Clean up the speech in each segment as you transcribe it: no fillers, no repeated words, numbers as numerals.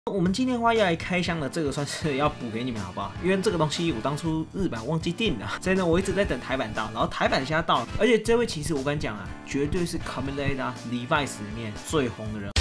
我们今天的话要来开箱的这个算是要补给你们好不好？因为这个东西我当初日版忘记订了，所以呢我一直在等台版到，然后台版现在到了，而且这位其实我跟你讲啊，绝对是 Kamen Rider Levi's 里面最红的人。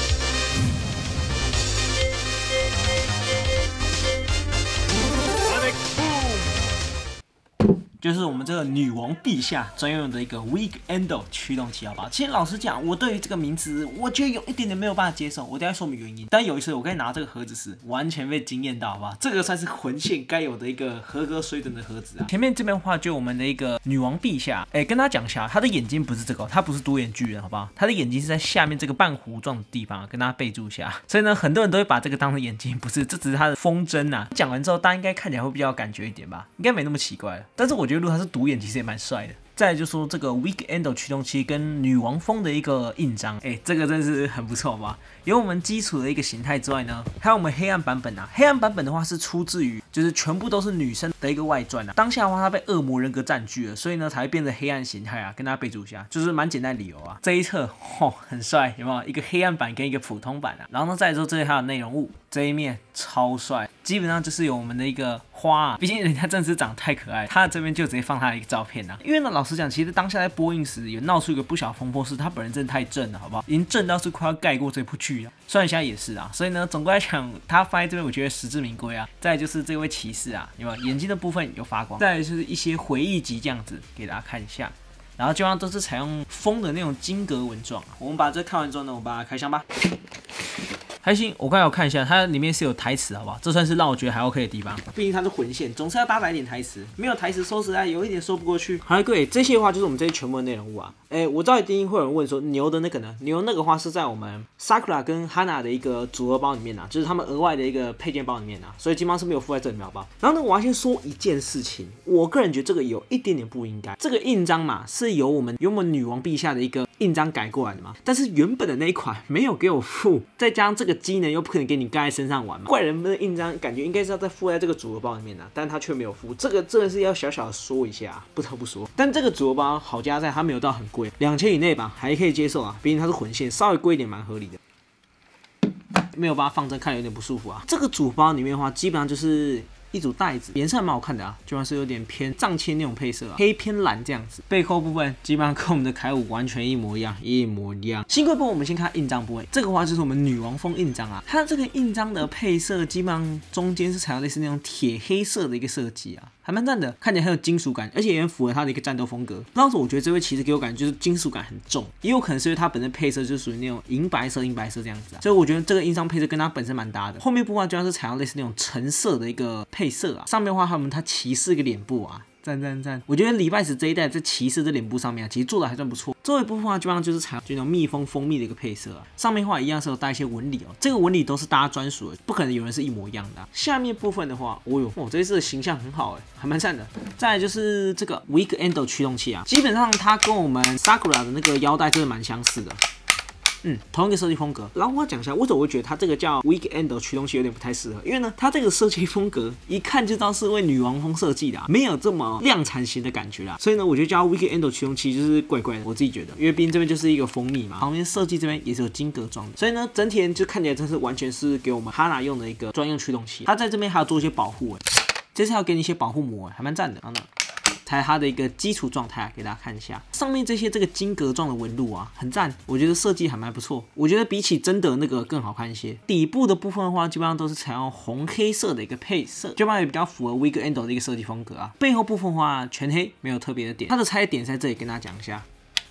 就是我们这个女王陛下专用的一个 Weekender 驱动器，好不好？其实老实讲，我对于这个名字，我觉得有一点点没有办法接受。我等一下说明原因。但有一次我刚才拿这个盒子时，完全被惊艳到，好不好？这个算是魂线该有的一个合格水准的盒子啊。前面这边的话，就我们的一个女王陛下，跟大家讲一下，她的眼睛不是这个，她不是独眼巨人，好不好？她的眼睛是在下面这个半弧状的地方，跟大家备注一下。所以呢，很多人都会把这个当成眼睛，不是，这只是她的风筝啊。讲完之后，大家应该看起来会比较有感觉一点吧？应该没那么奇怪了。但是我觉得如果他是独眼，其实也蛮帅的。再来就说这个 Weekender 驱动器跟女王风的一个印章，这个真是很不错吧？有我们基础的一个形态之外呢，还有我们黑暗版本啊。黑暗版本的话是出自于就是全部都是女生的一个外传啊。当下的话它被恶魔人格占据了，所以呢才会变成黑暗形态啊。跟大家备注一下，就是蛮简单的理由啊。这一侧很帅，有没有？一个黑暗版跟一个普通版啊。然后呢再来之后这里还有内容物，这一面超帅，基本上就是有我们的一个花啊。毕竟人家真的是长得太可爱，他这边就直接放他的一个照片啊。因为呢老实讲，其实当下在播映时有闹出一个不小风波，是他本人真的太正了，好不好？已经正到是快要盖过这部剧了。虽然现在也是啊，所以呢，总归来讲，他放在这边，我觉得实至名归啊。再来就是这位骑士啊，有没有眼睛的部分有发光？再来就是一些回忆集这样子，给大家看一下。然后基本上都是采用风的那种金格纹状。我们把这看完之后呢，我们把它开箱吧。还行，我刚才有看一下，它里面是有台词，好不好？这算是让我觉得还 OK 的地方。毕竟它是魂线，总是要搭载一点台词。没有台词，说实在有一点说不过去。好了，各位，这些的话就是我们这些全部的内容物啊。我知道一定会有人问说，牛的那个呢？牛那个话是在我们 Sakura 跟 Hana 的一个组合包里面啊，就是他们额外的一个配件包里面啊，所以基本上是没有附在这里面，好不好？然后呢，我要先说一件事情，我个人觉得这个有一点点不应该。这个印章嘛，是由我们女王陛下的一个印章改过来的嘛，但是原本的那一款没有给我附，再加上这个机能又不可能给你盖在身上玩嘛，怪人们的印章感觉应该是要再附在这个组合包里面啊，但他却没有附，这个真的是要小小的说一下，不得不说。但这个组合包好加在它没有到很贵，2000以内吧，还可以接受啊，毕竟它是混线，稍微贵一点蛮合理的。没有把它放正，看有点不舒服啊。这个组包里面的话，基本上就是一组袋子，颜色还蛮好看的啊，就算是有点偏藏青那种配色啊，黑偏蓝这样子。背扣部分基本上跟我们的凯五完全一模一样，一模一样。新贵部分我们先看印章部位，这个话就是我们女王风印章啊，它这个印章的配色基本上中间是采用类似那种铁黑色的一个设计啊。还蛮赞的，看起来很有金属感，而且也很符合他的一个战斗风格。当时我觉得这位骑士给我感觉就是金属感很重，也有可能是因为他本身配色就属于那种银白色这样子啊，所以我觉得这个印章配色跟他本身蛮搭的。后面部分就像是采用类似那种橙色的一个配色啊，上面的话还有他骑士一个脸部啊。赞！我觉得礼拜十这一代在骑士的脸部上面啊，其实做的还算不错。这一部分的话，基本上就是采用这种蜜蜂蜂蜜的一个配色啊。上面的话一样是有带一些纹理哦，这个纹理都是大家专属的，不可能有人是一模一样的啊。下面部分的话，这一次的形象很好还蛮赞的。再来就是这个 Weekender 驱动器啊，基本上它跟我们 Sakura 的那个腰带真的蛮相似的。同一个设计风格。然后我要讲一下，为什么我会觉得它这个叫 Weekender 驱动器有点不太适合？因为呢，它这个设计风格一看就知道是为女王风设计的没有这么量产型的感觉啦。所以呢，我觉得叫 Weekender 驱动器就是怪怪的，我自己觉得，因为毕竟这边就是一个蜂蜜嘛，旁边设计这边也是有金格状的，所以呢，整体就看起来真是完全是给我们 Hana 用的一个专用驱动器。它在这边还要做一些保护这次还要给你一些保护膜还蛮赞的。然后呢，才它的一个基础状态给大家看一下，上面这些这个金格状的纹路啊，很赞，我觉得设计还蛮不错，我觉得比起真的那个更好看一些。底部的部分的话，基本上都是采用红黑色的一个配色，基本上也比较符合 Weekender 的一个设计风格啊。背后部分的话全黑，没有特别的点，它的差异点在这里跟大家讲一下。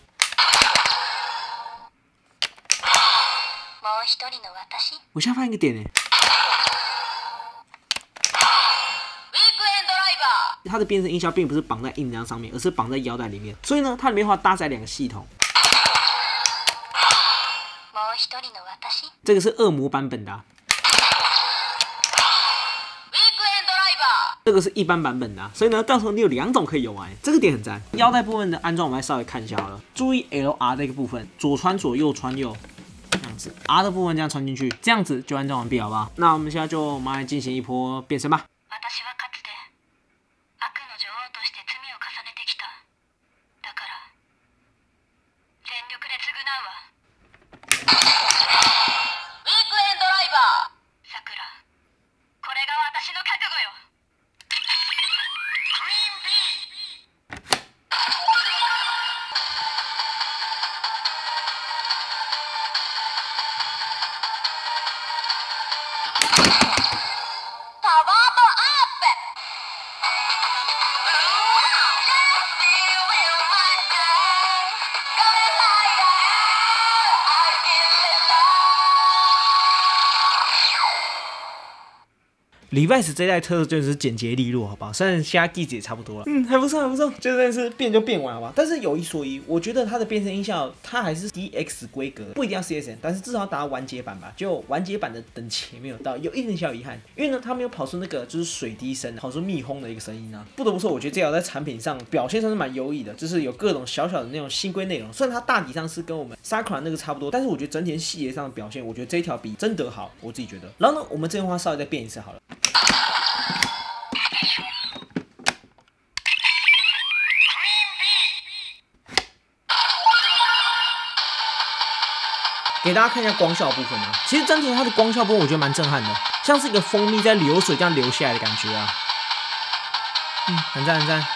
我现在发现一个点它的变声音效并不是绑在印章上面，而是绑在腰带里面，所以呢，它里面的话搭载2个系统。这个是恶魔版本的这个是一般版本的所以呢，到时候你有2种可以用这个点很赞。腰带部分的安装我们来稍微看一下好了，注意 LR 这个部分，左穿左，右穿右。这样子 ，R 的部分这样穿进去，这样子就安装完毕，好不好？那我们现在就马上进行一波变身吧。 Levi's 这代特色就是简洁利落，好不好？虽然现在地址也差不多了，还不错，还不错，就真的是变就变完，好不好？但是有一说一，我觉得它的变声音效它还是 DX 规格，不一定要 CSN， 但是至少要达到完结版吧。就完结版的等级没有到，有一点小遗憾，因为呢，它没有跑出那个就是水滴声，跑出蜜轰的一个声音啊。不得不说，我觉得这条在产品上表现上是蛮优异的，就是有各种小小的那种新规内容。虽然它大体上是跟我们 Sakura 那个差不多，但是我觉得整体细节上的表现，我觉得这一条比真德好，我自己觉得。然后呢，我们这边话稍微再变一次好了。给大家看一下光效部分啊，其实整体它的光效部分我觉得蛮震撼的，像是一个蜂蜜在流水这样流下来的感觉啊，很赞很赞。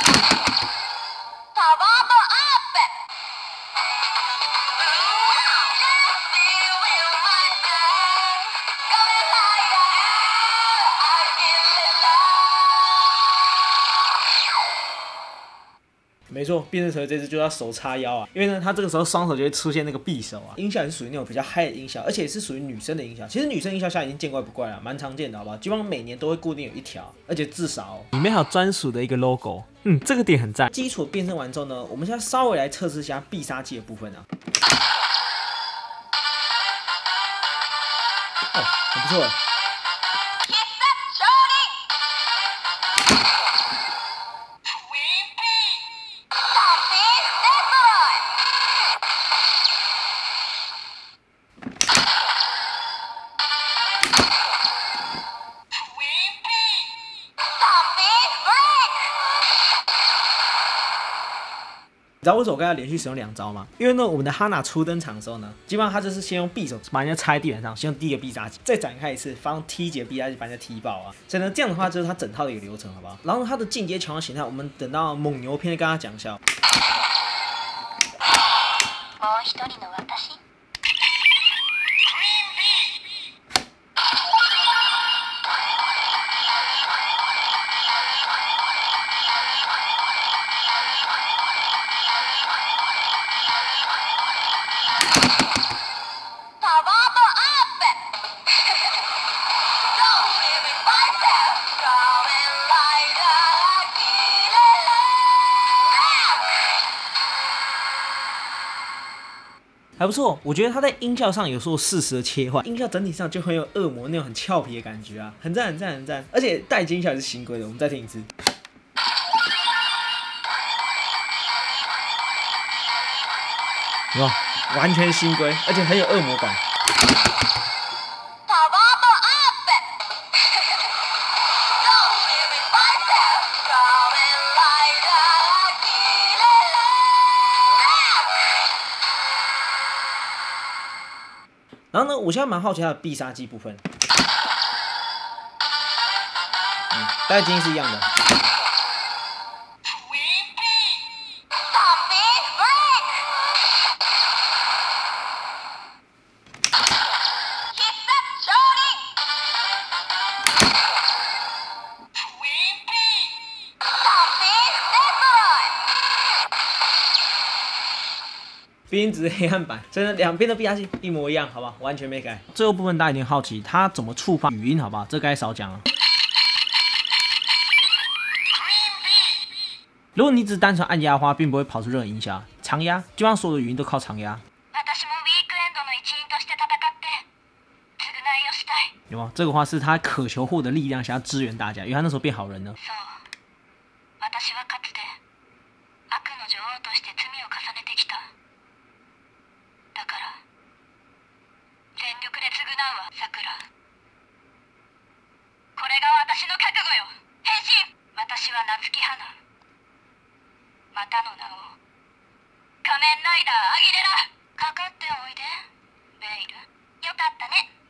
没错，变声蛇这次就要手叉腰啊，因为呢，它这个时候双手就会出现那个匕首啊。音效也是属于那种比较嗨的音效，而且是属于女生的音效。其实女生音效现在已经见怪不怪了，蛮常见的，好不好？基本上每年都会固定有一条，而且至少里面还有专属的一个 logo。这个点很赞。基础变声完之后呢，我们现在稍微来测试一下必杀技的部分啊。哦，很不错。你知道为什么我刚才连续使用2招吗？因为呢，我们的哈娜初登场的时候呢，基本上他就是先用匕首把人家插在地板上，先用第一个必杀技，再展开一次，发动 T 级的必杀技把人家踢爆啊。所以呢，这样的话就是他整套的一个流程，好不好？然后他的进阶强化形态，我们等到猛牛篇跟大家讲一下。还不错，我觉得他在音效上有做适时的切换，音效整体上就很有恶魔那种很俏皮的感觉啊，很赞很赞很赞，而且带金音效也是新规的，我们再听一次。哇，完全新规，而且很有恶魔感。然后呢，我现在蛮好奇它的必杀技部分，大概基因是一样的。毕竟只是黑暗版，真的两边的必杀技一模一样，好不好？完全没改。最后部分大家一定好奇，它怎么触发语音，好不好？这该少讲了。如果你只是单纯按压的话，并不会跑出任何音效。长压，基本上所有的语音都靠长压。有吗？这个话是他渴求获得力量，想要支援大家，因为他那时候变好人了。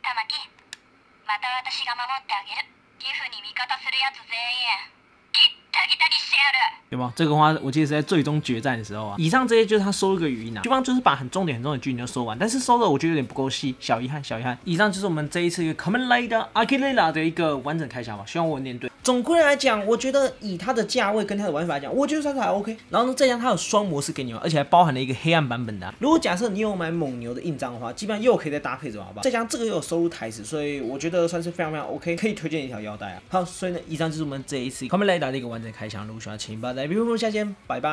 また私が守ってあげる。ギフに味方するやつ全員きっ有没有这个话？我记得是在最终决战的时候啊。以上这些就是他收了个语音啊，对方就是把很重点的剧情就收完，但是收的我觉得有点不够细，小遗憾，小遗憾。以上就是我们这一次一个 Kamen Rider Aguilera 的一个完整开箱吧，希望我念对。总归来讲，我觉得以它的价位跟它的玩法来讲，我觉得算是还 OK。然后呢，再加上它有双模式给你玩，而且还包含了一个黑暗版本的啊。如果假设你有买蒙牛的印章的话，基本上又可以再搭配着玩，好不好？再加上这个又有收入台词，所以我觉得算是非常非常 OK， 可以推荐一条腰带啊。好，所以呢，以上就是我们这一次 Kamen Rider 的一个完整开箱。如果喜欢，请把在评论区下见，拜拜。